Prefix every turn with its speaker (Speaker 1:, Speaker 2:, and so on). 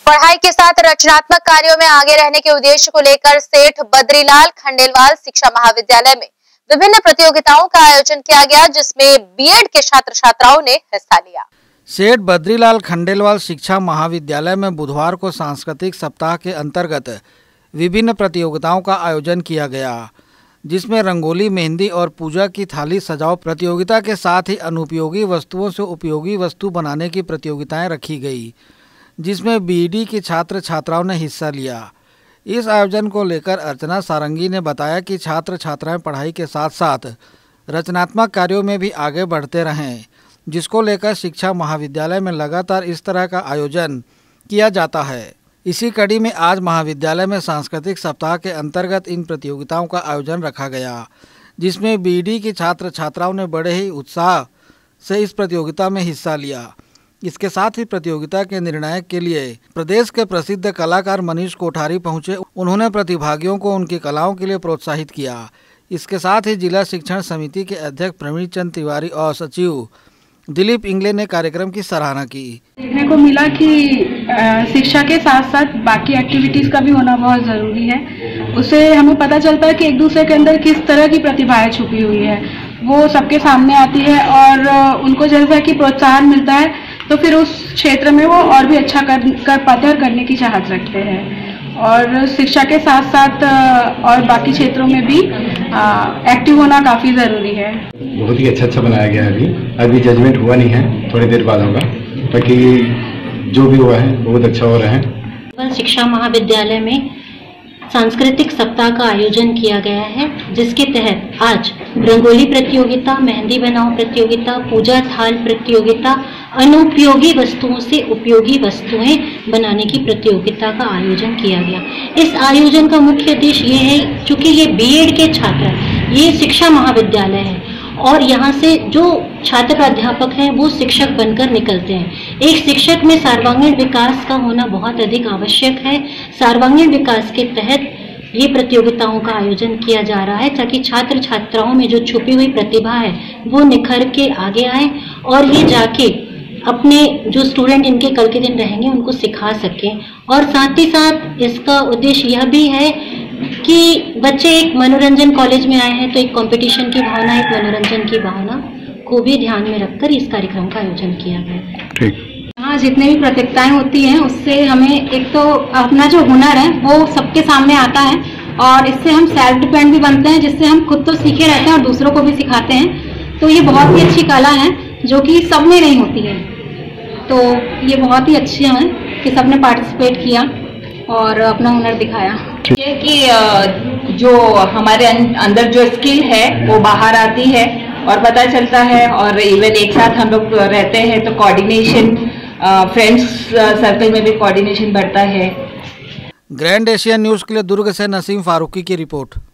Speaker 1: पढ़ाई के साथ रचनात्मक कार्यों में आगे रहने के उद्देश्य को लेकर सेठ बद्रीलाल खंडेलवाल शिक्षा महाविद्यालय में विभिन्न प्रतियोगिताओं का आयोजन किया गया, जिसमें बीएड के छात्र छात्राओं ने हिस्सा लिया।
Speaker 2: सेठ बद्रीलाल खंडेलवाल शिक्षा महाविद्यालय में बुधवार को सांस्कृतिक सप्ताह के अंतर्गत विभिन्न प्रतियोगिताओं का आयोजन किया गया, जिसमें रंगोली, मेहंदी और पूजा की थाली सजाओ प्रतियोगिता के साथ ही अनुपयोगी वस्तुओं से उपयोगी वस्तु बनाने की प्रतियोगिताएं रखी गई, जिसमें बीईडी के छात्र छात्राओं ने हिस्सा लिया। इस आयोजन को लेकर अर्चना सारंगी ने बताया कि छात्र छात्राएं पढ़ाई के साथ साथ रचनात्मक कार्यों में भी आगे बढ़ते रहें, जिसको लेकर शिक्षा महाविद्यालय में लगातार इस तरह का आयोजन किया जाता है। इसी कड़ी में आज महाविद्यालय में सांस्कृतिक सप्ताह के अंतर्गत इन प्रतियोगिताओं का आयोजन रखा गया, जिसमें बीईडी के छात्र छात्राओं ने बड़े ही उत्साह से इस प्रतियोगिता में हिस्सा लिया। इसके साथ ही प्रतियोगिता के निर्णायक के लिए प्रदेश के प्रसिद्ध कलाकार मनीष कोठारी पहुंचे। उन्होंने प्रतिभागियों को उनकी कलाओं के लिए प्रोत्साहित किया। इसके साथ ही जिला शिक्षण समिति के अध्यक्ष प्रवीण चंद तिवारी और सचिव दिलीप इंगले ने कार्यक्रम की सराहना की।
Speaker 3: देखने को मिला कि शिक्षा के साथ साथ बाकी एक्टिविटीज का भी होना बहुत जरूरी है। उससे हमें पता चलता है कि एक दूसरे के अंदर किस तरह की प्रतिभाएं छुपी हुई है, वो सबके सामने आती है और उनको जैसा कि प्रोत्साहन मिलता है तो फिर उस क्षेत्र में वो और भी अच्छा कर पाते हैं और करने की चाहत रखते हैं। और शिक्षा के साथ साथ और बाकी क्षेत्रों में भी एक्टिव होना काफ़ी ज़रूरी है।
Speaker 4: बहुत ही अच्छा बनाया गया है। अभी जजमेंट हुआ नहीं है, थोड़ी देर बाद होगा, ताकि जो भी हुआ है बहुत अच्छा हो रहा है।
Speaker 5: शिक्षा महाविद्यालय में सांस्कृतिक सप्ताह का आयोजन किया गया है, जिसके तहत आज रंगोली प्रतियोगिता, मेहंदी बनाओ प्रतियोगिता, पूजा थाल प्रतियोगिता, अनुपयोगी वस्तुओं से उपयोगी वस्तुएं बनाने की प्रतियोगिता का आयोजन किया गया। इस आयोजन का मुख्य उद्देश्य ये है, चूंकि ये बीएड के छात्र, ये शिक्षा महाविद्यालय है और यहाँ से जो छात्र प्राध्यापक हैं वो शिक्षक बनकर निकलते हैं। एक शिक्षक में सर्वांगीण विकास का होना बहुत अधिक आवश्यक है। सर्वांगीण विकास के तहत ये प्रतियोगिताओं का आयोजन किया जा रहा है, ताकि छात्र छात्राओं में जो छुपी हुई प्रतिभा है वो निखर के आगे आए और ये जाके अपने जो स्टूडेंट इनके कल के दिन रहेंगे उनको सिखा सकें। और साथ ही साथ इसका उद्देश्य यह भी है कि बच्चे एक मनोरंजन कॉलेज में आए हैं तो एक कंपटीशन की भावना, एक मनोरंजन की भावना को भी ध्यान में रखकर इस कार्यक्रम का आयोजन किया गया।
Speaker 4: ठीक।
Speaker 3: हाँ, जितने भी प्रतियोगिताएं होती हैं उससे हमें एक तो अपना जो हुनर है वो सबके सामने आता है और इससे हम सेल्फ डिपेंड भी बनते हैं, जिससे हम खुद तो सीखे रहते हैं और दूसरों को भी सिखाते हैं। तो ये बहुत ही अच्छी कला है जो कि सब में नहीं होती है, तो ये बहुत ही अच्छी है कि सबने पार्टिसिपेट किया और अपना हुनर दिखाया।
Speaker 6: ये कि जो हमारे अंदर जो स्किल है वो बाहर आती है और पता चलता है, और इवन एक साथ हम लोग रहते हैं तो कोऑर्डिनेशन, फ्रेंड्स सर्कल में भी कोऑर्डिनेशन बढ़ता है।
Speaker 2: ग्रैंड एशियन न्यूज़ के लिए दुर्ग से नसीम फारूकी की रिपोर्ट।